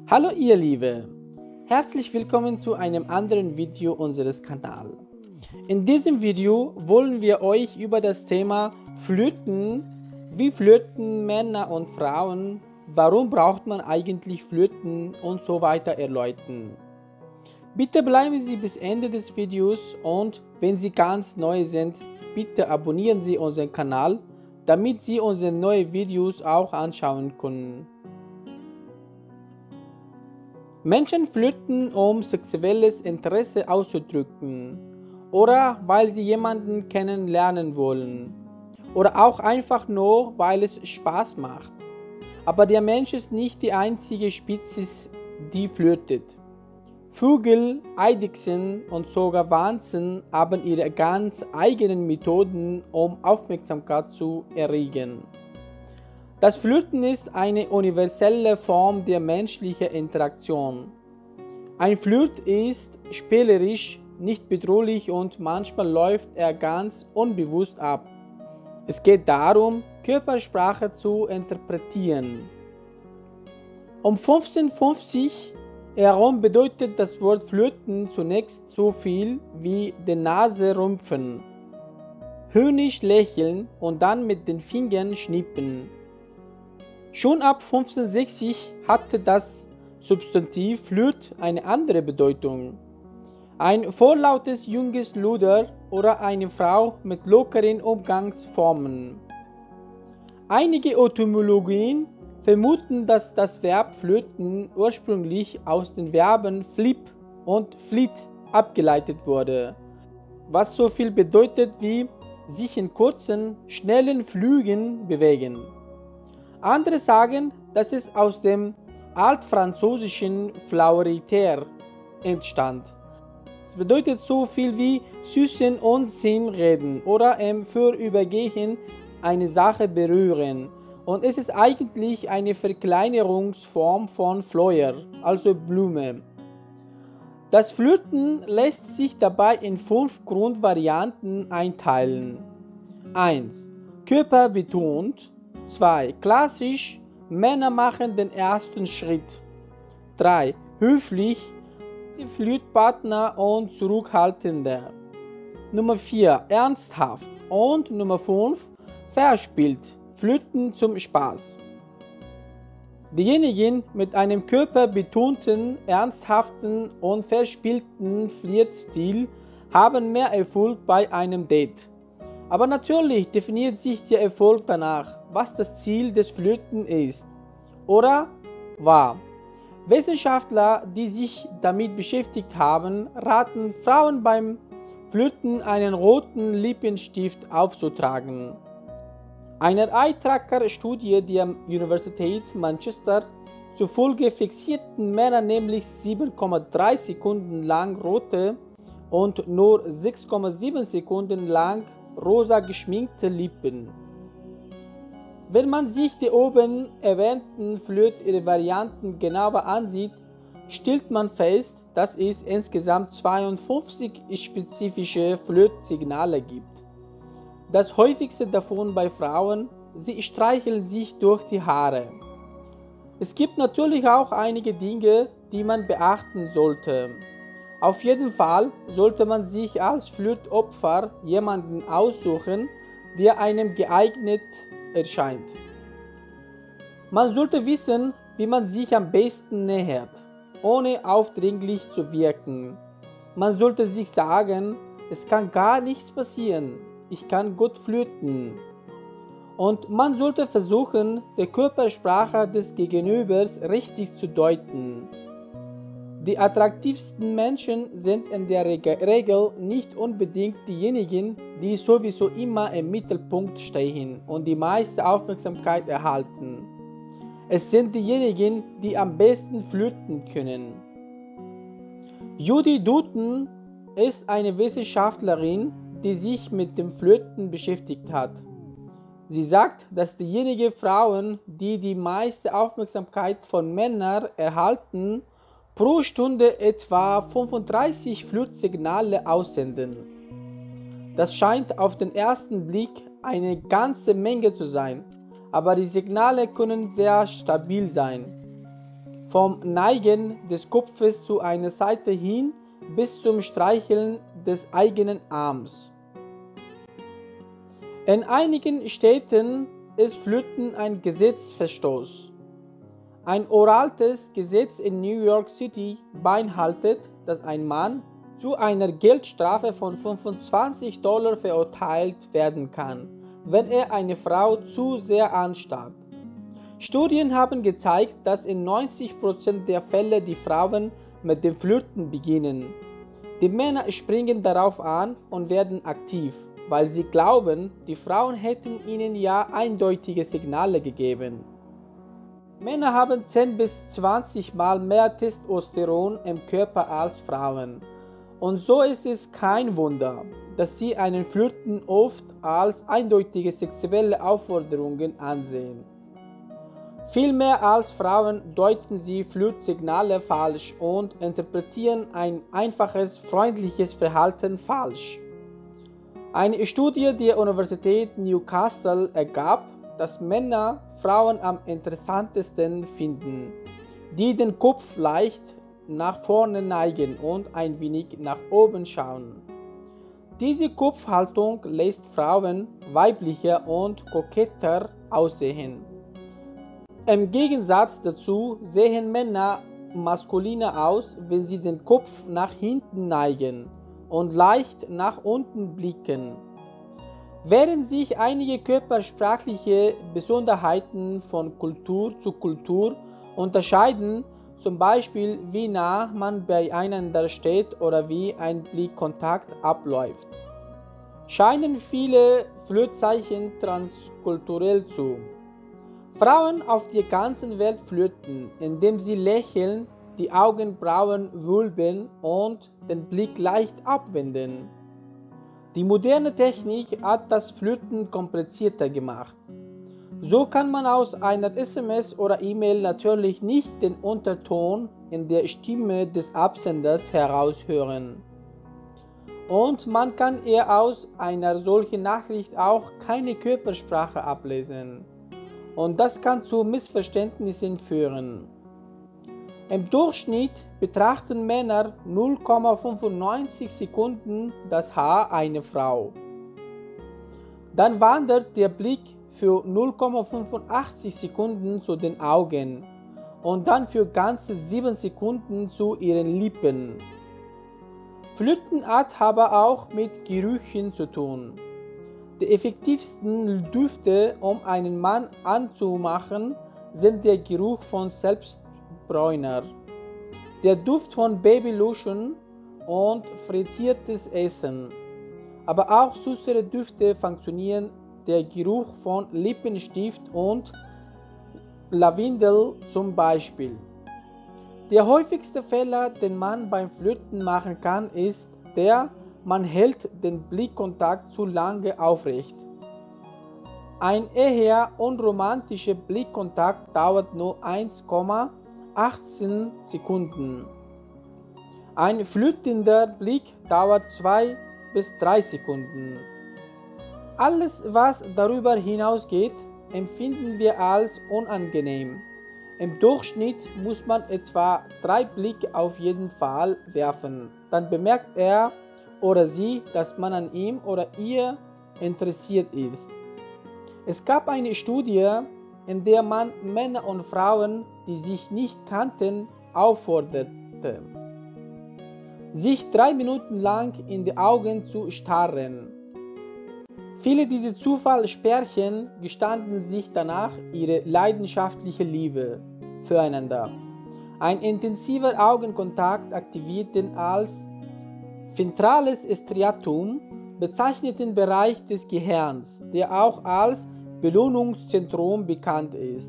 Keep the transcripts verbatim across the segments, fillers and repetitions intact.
Hallo ihr Liebe, herzlich willkommen zu einem anderen Video unseres Kanals. In diesem Video wollen wir euch über das Thema Flirten, wie flirten Männer und Frauen, warum braucht man eigentlich Flirten und so weiter erläutern. Bitte bleiben Sie bis Ende des Videos und wenn Sie ganz neu sind, bitte abonnieren Sie unseren Kanal, damit Sie unsere neuen Videos auch anschauen können. Menschen flirten, um sexuelles Interesse auszudrücken oder weil sie jemanden kennenlernen wollen oder auch einfach nur, weil es Spaß macht. Aber der Mensch ist nicht die einzige Spezies, die flirtet. Vögel, Eidechsen und sogar Wanzen haben ihre ganz eigenen Methoden, um Aufmerksamkeit zu erregen. Das Flirten ist eine universelle Form der menschlichen Interaktion. Ein Flirt ist spielerisch, nicht bedrohlich und manchmal läuft er ganz unbewusst ab. Es geht darum, Körpersprache zu interpretieren. Um fünfzehnhundertfünfzig herum bedeutet das Wort Flirten zunächst so viel wie die Nase rümpfen, höhnisch lächeln und dann mit den Fingern schnippen. Schon ab fünfzehnhundertsechzig hatte das Substantiv Flirt eine andere Bedeutung. Ein vorlautes junges Luder oder eine Frau mit lockeren Umgangsformen. Einige Etymologien vermuten, dass das Verb flirten ursprünglich aus den Verben flip und flit abgeleitet wurde, was so viel bedeutet wie sich in kurzen, schnellen Flügen bewegen. Andere sagen, dass es aus dem altfranzösischen flauriter entstand. Es bedeutet so viel wie süßen Unsinn reden oder im Vorübergehen eine Sache berühren. Und es ist eigentlich eine Verkleinerungsform von Fleur, also Blume. Das Flirten lässt sich dabei in fünf Grundvarianten einteilen. eins. Körperbetont. zwei. Klassisch. Männer machen den ersten Schritt. drei. Höflich. Die Flirtpartner und zurückhaltender. Nummer vier. Ernsthaft. Und Nummer fünf. Verspielt. Flirten zum Spaß. Diejenigen mit einem körperbetonten, ernsthaften und verspielten Flirtstil haben mehr Erfolg bei einem Date. Aber natürlich definiert sich der Erfolg danach, was das Ziel des Flirten ist oder war. Wissenschaftler, die sich damit beschäftigt haben, raten Frauen beim Flirten einen roten Lippenstift aufzutragen. Einer Eye-Tracker-Studie der Universität Manchester zufolge fixierten Männer nämlich sieben Komma drei Sekunden lang rote und nur sechs Komma sieben Sekunden lang rosa geschminkte Lippen. Wenn man sich die oben erwähnten Flirt-Varianten genauer ansieht, stellt man fest, dass es insgesamt zweiundfünfzig spezifische Flirt-Signale gibt. Das häufigste davon bei Frauen, sie streicheln sich durch die Haare. Es gibt natürlich auch einige Dinge, die man beachten sollte. Auf jeden Fall sollte man sich als Flirtopfer jemanden aussuchen, der einem geeignet erscheint. Man sollte wissen, wie man sich am besten nähert, ohne aufdringlich zu wirken. Man sollte sich sagen, es kann gar nichts passieren. Ich kann gut flirten. Und man sollte versuchen, die Körpersprache des Gegenübers richtig zu deuten. Die attraktivsten Menschen sind in der Regel nicht unbedingt diejenigen, die sowieso immer im Mittelpunkt stehen und die meiste Aufmerksamkeit erhalten. Es sind diejenigen, die am besten flirten können. Judy Doughton ist eine Wissenschaftlerin, die sich mit dem Flirten beschäftigt hat. Sie sagt, dass diejenigen Frauen, die die meiste Aufmerksamkeit von Männern erhalten, pro Stunde etwa fünfunddreißig Flirtsignale aussenden. Das scheint auf den ersten Blick eine ganze Menge zu sein, aber die Signale können sehr stabil sein. vom Neigen des Kopfes zu einer Seite hin bis zum Streicheln des eigenen Arms. In einigen Städten ist Flirten ein Gesetzesverstoß. Ein uraltes Gesetz in New York City beinhaltet, dass ein Mann zu einer Geldstrafe von fünfundzwanzig Dollar verurteilt werden kann, wenn er eine Frau zu sehr anstarrt. Studien haben gezeigt, dass in neunzig Prozent der Fälle die Frauen mit dem Flirten beginnen. Die Männer springen darauf an und werden aktiv, weil sie glauben, die Frauen hätten ihnen ja eindeutige Signale gegeben. Männer haben zehn bis zwanzig Mal mehr Testosteron im Körper als Frauen. Und so ist es kein Wunder, dass sie einen Flirten oft als eindeutige sexuelle Aufforderungen ansehen. Viel mehr als Frauen deuten sie Flirtsignale falsch und interpretieren ein einfaches, freundliches Verhalten falsch. Eine Studie der Universität Newcastle ergab, dass Männer Frauen am interessantesten finden, die den Kopf leicht nach vorne neigen und ein wenig nach oben schauen. Diese Kopfhaltung lässt Frauen weiblicher und koketter aussehen. Im Gegensatz dazu sehen Männer maskuliner aus, wenn sie den Kopf nach hinten neigen und leicht nach unten blicken. Während sich einige körpersprachliche Besonderheiten von Kultur zu Kultur unterscheiden, zum Beispiel wie nah man beieinander steht oder wie ein Blickkontakt abläuft, scheinen viele Flirtzeichen transkulturell zu. Frauen auf der ganzen Welt flirten, indem sie lächeln, die Augenbrauen wölben und den Blick leicht abwenden. Die moderne Technik hat das Flirten komplizierter gemacht. So kann man aus einer S M S oder E-Mail natürlich nicht den Unterton in der Stimme des Absenders heraushören. Und man kann eher aus einer solchen Nachricht auch keine Körpersprache ablesen. Und das kann zu Missverständnissen führen. Im Durchschnitt betrachten Männer null Komma fünfundneunzig Sekunden das Haar einer Frau. Dann wandert der Blick für null Komma fünfundachtzig Sekunden zu den Augen und dann für ganze sieben Sekunden zu ihren Lippen. Flirten hat aber auch mit Gerüchen zu tun. Die effektivsten Düfte, um einen Mann anzumachen, sind der Geruch von Selbstbräuner, der Duft von Babylotion und frittiertes Essen. Aber auch süßere Düfte funktionieren, der Geruch von Lippenstift und Lavendel zum Beispiel. Der häufigste Fehler, den man beim Flirten machen kann, ist der, man hält den Blickkontakt zu lange aufrecht. Ein eher unromantischer Blickkontakt dauert nur eins Komma achtzehn Sekunden. Ein flirtender Blick dauert zwei bis drei Sekunden. Alles, was darüber hinausgeht, empfinden wir als unangenehm. Im Durchschnitt muss man etwa drei Blicke auf jeden Fall werfen. Dann bemerkt er oder sie, dass man an ihm oder ihr interessiert ist. Es gab eine Studie, in der man Männer und Frauen, die sich nicht kannten, aufforderte, sich drei Minuten lang in die Augen zu starren. Viele dieser Zufallspärchen gestanden sich danach ihre leidenschaftliche Liebe füreinander. Ein intensiver Augenkontakt aktiviert den als ventrales Striatum bezeichneten Bereich des Gehirns, der auch als Belohnungszentrum bekannt ist.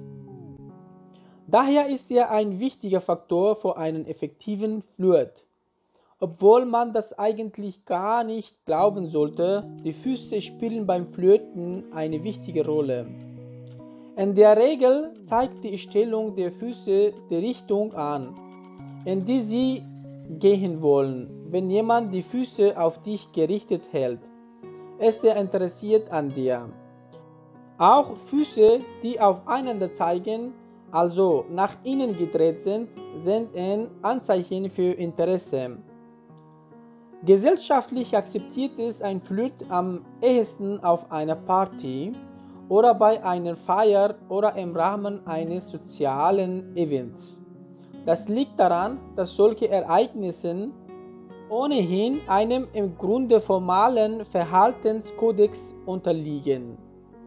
Daher ist er ein wichtiger Faktor für einen effektiven Flirt. Obwohl man das eigentlich gar nicht glauben sollte, die Füße spielen beim Flirten eine wichtige Rolle. In der Regel zeigt die Stellung der Füße die Richtung an, in die sie gehen wollen. Wenn jemand die Füße auf dich gerichtet hält, ist er interessiert an dir. Auch Füße, die aufeinander zeigen, also nach innen gedreht sind, sind ein Anzeichen für Interesse. Gesellschaftlich akzeptiert ist ein Flirt am ehesten auf einer Party oder bei einer Feier oder im Rahmen eines sozialen Events. Das liegt daran, dass solche Ereignisse ohnehin einem im Grunde formalen Verhaltenskodex unterliegen.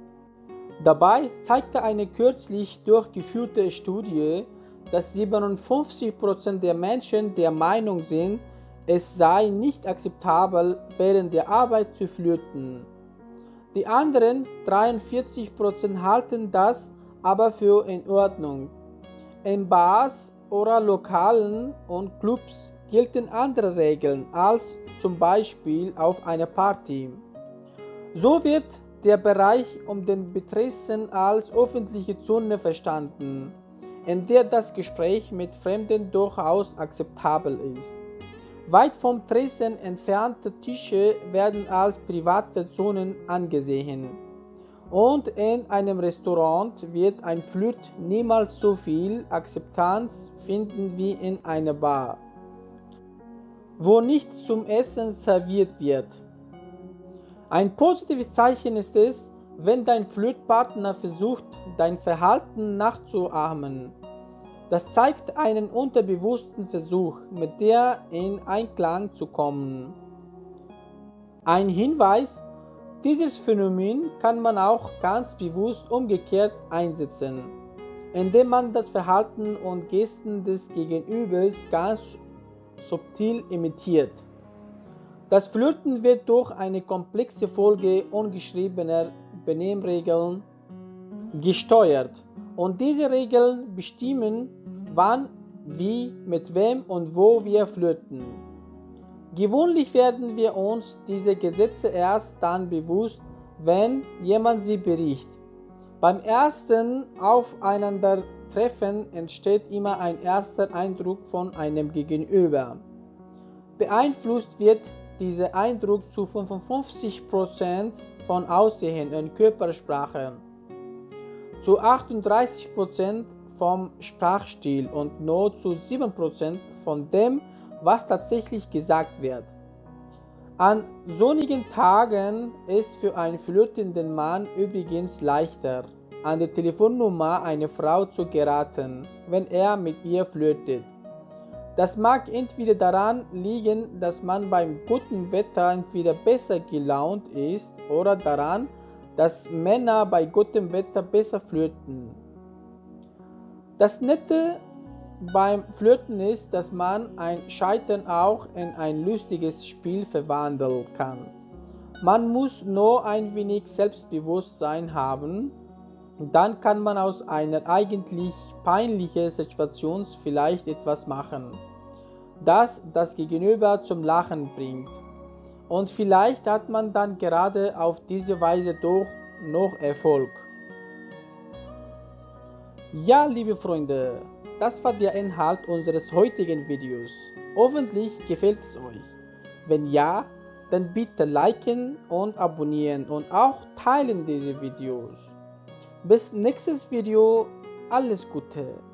Dabei zeigte eine kürzlich durchgeführte Studie, dass siebenundfünfzig Prozent der Menschen der Meinung sind, es sei nicht akzeptabel, während der Arbeit zu flirten. Die anderen dreiundvierzig Prozent halten das aber für in Ordnung. In Bars oder Lokalen und Clubs gelten andere Regeln als zum Beispiel auf einer Party. So wird der Bereich um den Betresen als öffentliche Zone verstanden, in der das Gespräch mit Fremden durchaus akzeptabel ist. Weit vom Tresen entfernte Tische werden als private Zonen angesehen. Und in einem Restaurant wird ein Flirt niemals so viel Akzeptanz finden wie in einer Bar, wo nichts zum Essen serviert wird. Ein positives Zeichen ist es, wenn dein Flirtpartner versucht, dein Verhalten nachzuahmen. Das zeigt einen unterbewussten Versuch, mit dir in Einklang zu kommen. Ein Hinweis: Dieses Phänomen kann man auch ganz bewusst umgekehrt einsetzen, indem man das Verhalten und Gesten des Gegenübers ganz subtil imitiert. Das Flirten wird durch eine komplexe Folge ungeschriebener Benimmregeln gesteuert, und diese Regeln bestimmen, wann, wie, mit wem und wo wir flirten. Gewöhnlich werden wir uns diese Gesetze erst dann bewusst, wenn jemand sie bricht. Beim ersten Aufeinandertreffen entsteht immer ein erster Eindruck von einem Gegenüber. Beeinflusst wird dieser Eindruck zu fünfundfünfzig Prozent von Aussehen und Körpersprache, zu achtunddreißig Prozent vom Sprachstil und nur zu sieben Prozent von dem, was tatsächlich gesagt wird. An sonnigen Tagen ist für einen flirtenden Mann übrigens leichter, an die Telefonnummer einer Frau zu geraten, wenn er mit ihr flirtet. Das mag entweder daran liegen, dass man beim guten Wetter entweder besser gelaunt ist, oder daran, dass Männer bei gutem Wetter besser flirten. Das Nette beim Flirten ist, dass man ein Scheitern auch in ein lustiges Spiel verwandeln kann. Man muss nur ein wenig Selbstbewusstsein haben, dann kann man aus einer eigentlich peinlichen Situation vielleicht etwas machen, das das Gegenüber zum Lachen bringt. Und vielleicht hat man dann gerade auf diese Weise doch noch Erfolg. Ja, liebe Freunde, das war der Inhalt unseres heutigen Videos. Hoffentlich gefällt es euch. Wenn ja, dann bitte liken und abonnieren und auch teilen diese Videos. Bis nächstes Video, alles Gute.